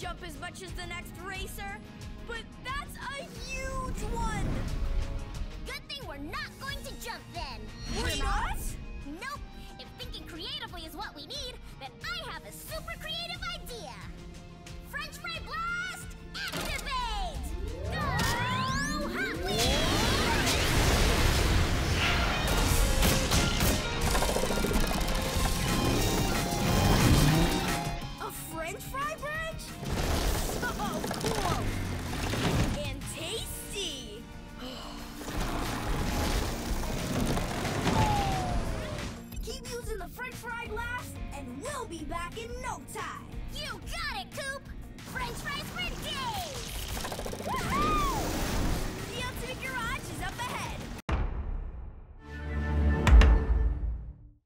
jump as much as the next racer, but that's a huge one! Good thing we're not going to jump then. We're not? Nope. If thinking creatively is what we need, then I have a super creative idea. French Fry Blast, activate! Go Hot Wheels! A French fry bridge? So cool! And tasty! Keep using the French fry blast, and we'll be back in no time! You got it, Coop! French fries for days! Woohoo!